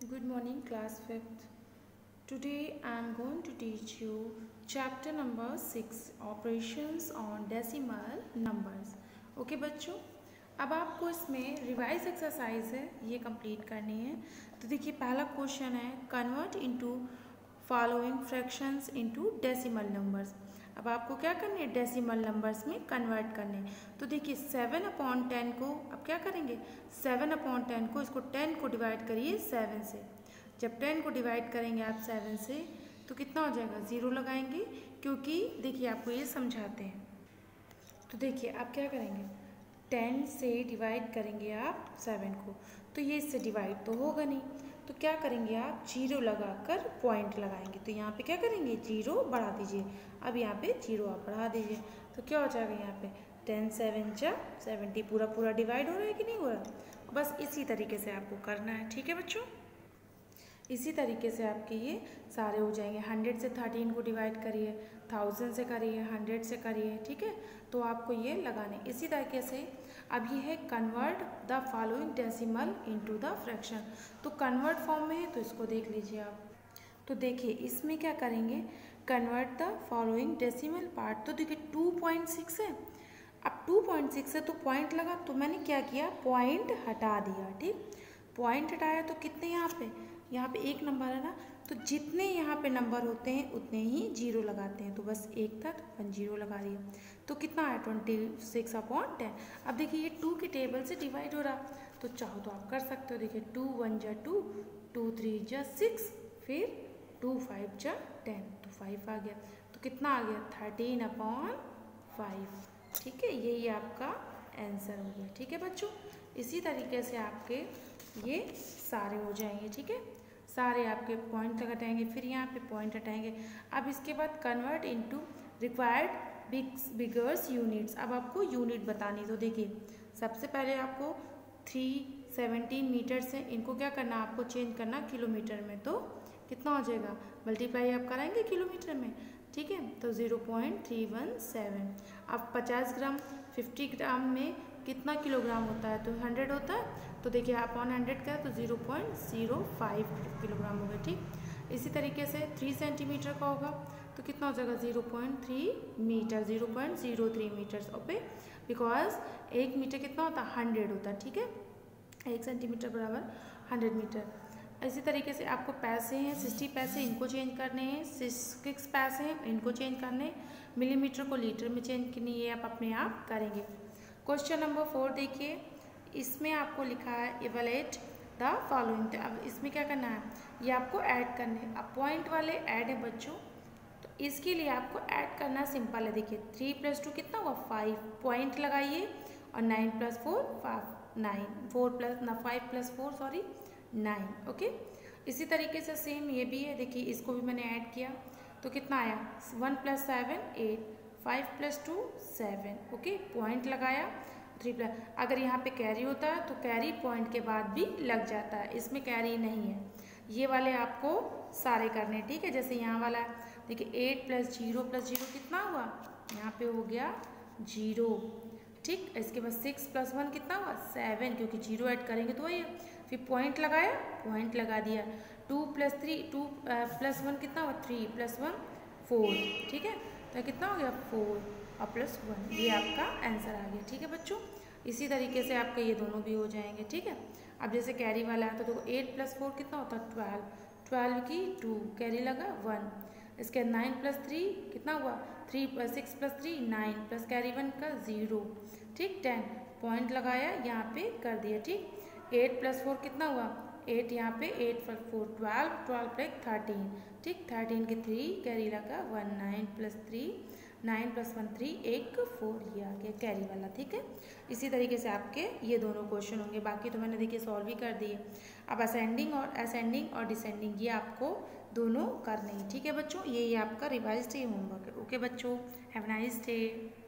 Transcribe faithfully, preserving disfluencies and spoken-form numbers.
Good morning, class fifth. Today I am going to teach you chapter number six, operations on decimal numbers. Okay बच्चों, अब आपको इसमें revise exercise है, ये complete करनी है। तो देखिए पहला क्वेश्चन है convert into following fractions into decimal numbers. अब आपको क्या करने हैं, डेसिमल नंबर्स में कन्वर्ट करने। तो देखिए सेवन अपॉन टेन को अब क्या करेंगे, सेवन अपॉन टेन को इसको टेन को डिवाइड करिए सेवन से। जब टेन को डिवाइड करेंगे आप सेवन से तो कितना हो जाएगा, ज़ीरो लगाएंगे, क्योंकि देखिए आपको ये समझाते हैं। तो देखिए आप क्या करेंगे, टेन से डिवाइड करेंगे आप सेवन को, तो ये इससे डिवाइड तो होगा नहीं, तो क्या करेंगे आप जीरो लगाकर पॉइंट लगाएंगे। तो यहाँ पे क्या करेंगे, जीरो बढ़ा दीजिए। अब यहाँ पे जीरो आप बढ़ा दीजिए तो क्या हो जाएगा, यहाँ पे टेन सेवन जा सेवेंटी, पूरा पूरा डिवाइड हो रहा है कि नहीं हो रहा। बस इसी तरीके से आपको करना है, ठीक है बच्चों। इसी तरीके से आपके ये सारे हो जाएंगे। हंड्रेड से थर्टीन को डिवाइड करिए, थाउजेंड से करिए, हंड्रेड से करिए, ठीक है। तो आपको ये लगाने इसी तरीके से। अब ये है convert the following decimal into the fraction. तो कन्वर्ट फॉर्म में है तो इसको देख लीजिए आप। तो देखिए इसमें क्या करेंगे, convert the following decimal part. तो देखिए टू पॉइंट सिक्स है, अब टू पॉइंट सिक्स है तो पॉइंट लगा, तो मैंने क्या किया, पॉइंट हटा दिया। ठीक, पॉइंट हटाया तो कितने यहाँ पे, यहाँ पे एक नंबर है ना, तो जितने यहाँ पे नंबर होते हैं उतने ही जीरो लगाते हैं। तो बस एक था तो वन जीरो लगा दिया, तो कितना है ट्वेंटी सिक्स अपॉन टेन। अब देखिए ये टू की टेबल से डिवाइड हो रहा, तो चाहो तो आप कर सकते हो। देखिए टू वन जा टू, टू थ्री जा सिक्स, फिर टू फाइव जा टेन, तो फाइव आ गया, तो कितना आ गया, थर्टीन अपॉन फाइव। ठीक है, यही आपका आंसर हो गया। ठीक है बच्चों, इसी तरीके से आपके ये सारे हो जाएंगे। ठीक है, सारे आपके पॉइंट तक हटाएंगे, फिर यहाँ पे पॉइंट हटाएंगे। अब इसके बाद convert into required bigs biggers units. अब आपको यूनिट बतानी। तो देखिए सबसे पहले आपको थ्री सेवनटीन मीटर से इनको क्या करना, आपको चेंज करना किलोमीटर में। तो कितना हो जाएगा, मल्टीप्लाई आप कराएंगे किलोमीटर में। ठीक है, तो zero point three one seven. अब पचास ग्राम फिफ्टी ग्राम में कितना किलोग्राम होता है, तो हंड्रेड होता है। तो देखिए अपॉन हंड्रेड का है तो zero point zero five kilogram होगा। ठीक, इसी तरीके से थ्री सेंटीमीटर का होगा तो कितना हो जाएगा, zero point three metre, zero point zero three metres okay, because एक मीटर कितना होता है, हंड्रेड होता है। ठीक है, एक सेंटीमीटर बराबर हंड्रेड मीटर। इसी तरीके से आपको पैसे हैं, सिक्सटी पैसे इनको चेंज करने हैं, सिक्स पैसे हैं इनको चेंज करने, मिलीमीटर को लीटर में चेंज करनी, ये आप अपने आप करेंगे। क्वेश्चन नंबर फोर देखिए, इसमें आपको लिखा है इवैल्यूएट द फॉलोइंग। अब इसमें क्या करना है, ये आपको ऐड करने हैं। अब पॉइंट वाले ऐड है बच्चों, तो इसके लिए आपको ऐड करना सिंपल है। देखिए थ्री प्लस टू कितना हुआ, फाइव, पॉइंट लगाइए, और nine plus four five, nine, four plus ना five plus four sorry nine. Okay, इसी तरीके से सेम ये भी है। देखिए इसको भी मैंने ऐड किया तो कितना आया, one plus seven eight, five plus two seven. Okay, point लगाया, थ्री प्लस, अगर यहाँ पे कैरी होता है तो कैरी पॉइंट के बाद भी लग जाता है, इसमें कैरी नहीं है। ये वाले आपको सारे करने, ठीक है। जैसे यहाँ वाला देखिए eight plus zero plus zero कितना हुआ, यहाँ पे हो गया जीरो। ठीक, इसके बाद सिक्स प्लस वन कितना हुआ, सेवन, क्योंकि जीरो ऐड करेंगे तो वही है। फिर पॉइंट लगाया, पॉइंट लगा दिया। Two plus three, two plus one कितना हुआ, थ्री प्लस वन फोर। ठीक है, तो कितना हो गया, फोर और प्लस वन, ये आपका आंसर आ गया। ठीक है बच्चों, इसी तरीके से आपके ये दोनों भी हो जाएंगे। ठीक है, अब जैसे कैरी वाला है तो देखो एट प्लस फोर कितना होता है, ट्वेल्व, ट्वेल्व की टू, कैरी लगा वन। इसके नाइन प्लस थ्री कितना हुआ, three plus six plus three nine, plus carry one का ज़ीरो। ठीक, टेन, पॉइंट लगाया, यहाँ पे कर दिया। ठीक, एट प्लस फोर कितना हुआ, एट, यहाँ पे eight plus four twelve, twelve plus thirteen. ठीक, थर्टीन की थ्री, कैरी लगा one, nine plus three, nine plus one three, एक फोर, ये आ गया कैरी वाला। ठीक है, इसी तरीके से आपके ये दोनों क्वेश्चन होंगे। बाकी तो मैंने देखिए सॉल्व ही कर दिए। अब असेंडिंग और असेंडिंग और डिसेंडिंग ये आपको दोनों करने हैं। ठीक है बच्चों, ये ये आपका रिवाइज्ड होमवर्क है। ओके बच्चों, हैव नाइस डे।